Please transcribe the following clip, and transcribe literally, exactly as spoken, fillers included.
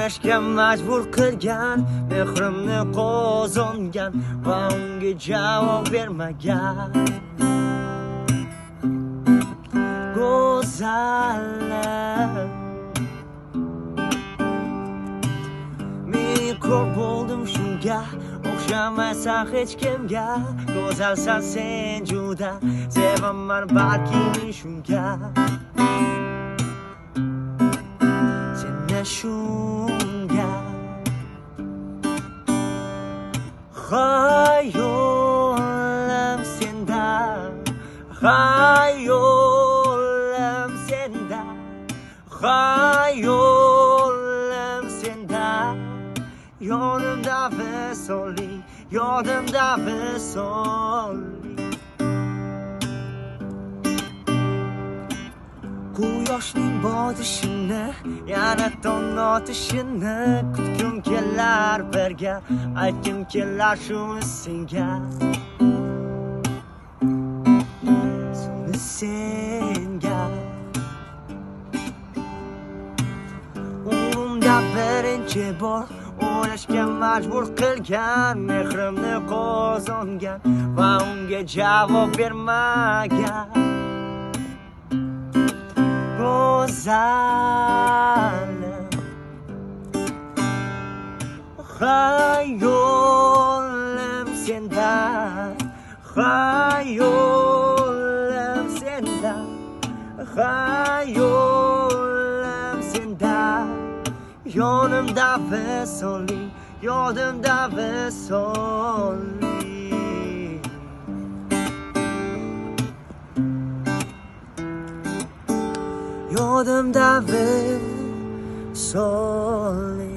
o'ynashga majbur qilgan, mehrimni qozongan va unga javob bermagan go'zallar. Men ko'r bo'ldim shunga, o'xshamaysan hech kimga. Go'zalsan sen juda, sevaman balki men shunga. Seni shunga hayolim senda, hayolim senda, hayolim senda. Yonimda visolli, yonimda visolli. Quyoshning botishini, yana tong otishini kutgim kelar birga, aytgim kelar shuni senga. Shuni senga. Umrimda birinchi bor o'ynashga majbur qilgan, mehrimni qozongan va unga javob bermagan go'zalim. Hayolim senda, hayolim senda, hayolim senda. Yonimda visolli, yonimda visolli. Yonimda visolli.